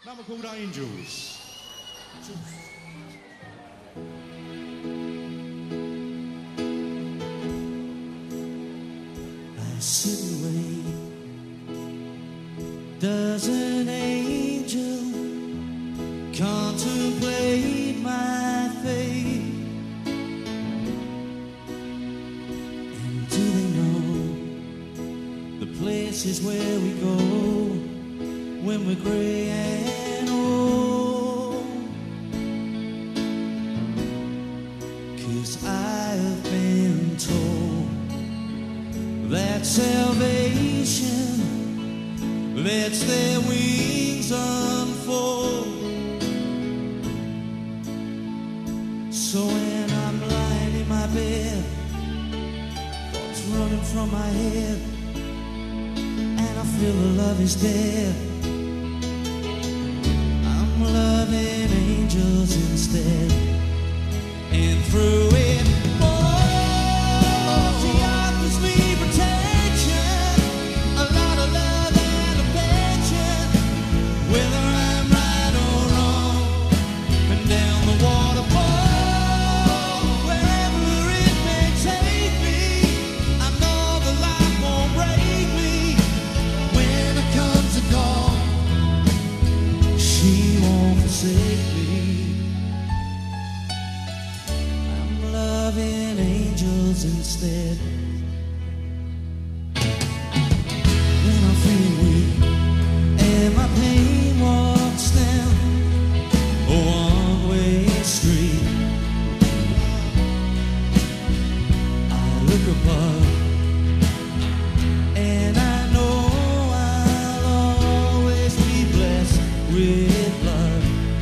Number called Angels. I sit and wait. Does an angel contemplate my fate? And do they know the places where we go when we're gray and old? 'Cause I have been told that salvation lets their wings unfold. So when I'm lying in my bed, thoughts running from my head, and I feel the love is dead, I'm loving angels instead. And through it all, she offers me protection, a lot of love and affection, whether I'm right or wrong. And down the waterfall, wherever it may take me, I know the light won't break me. When it comes to call, she won't forsake me. Loving angels instead. When I feel weak and my pain walks down a one-way street, I look above and I know I'll always be blessed with love.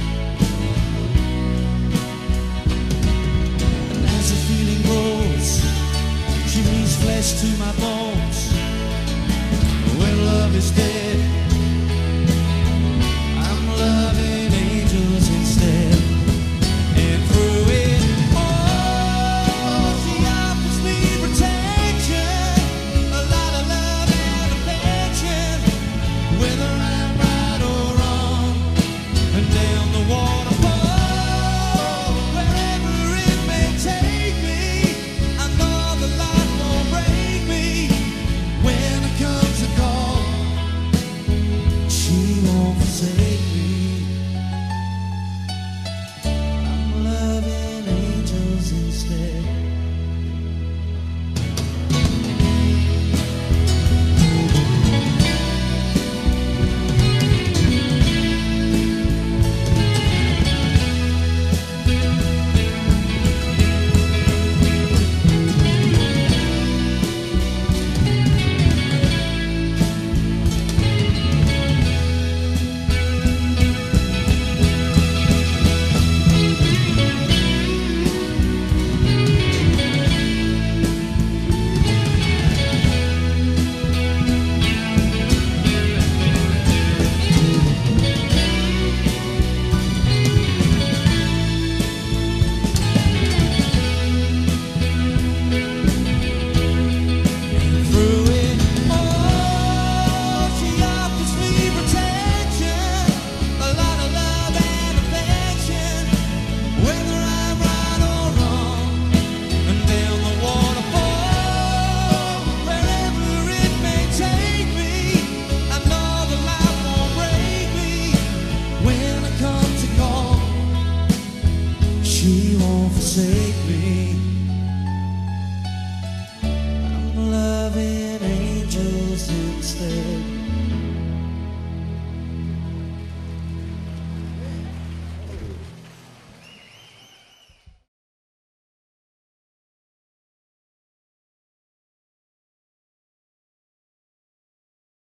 She brings flesh to my bones. When love is dead, I'm loving angels instead. And through it all, she offers me protection, a lot of love and affection, whether I'm right or wrong. And down the waterfall, wherever it may take me, I know the light won't break me. When it comes to call, she won't forsake me. I'm loving angels instead. She won't forsake me.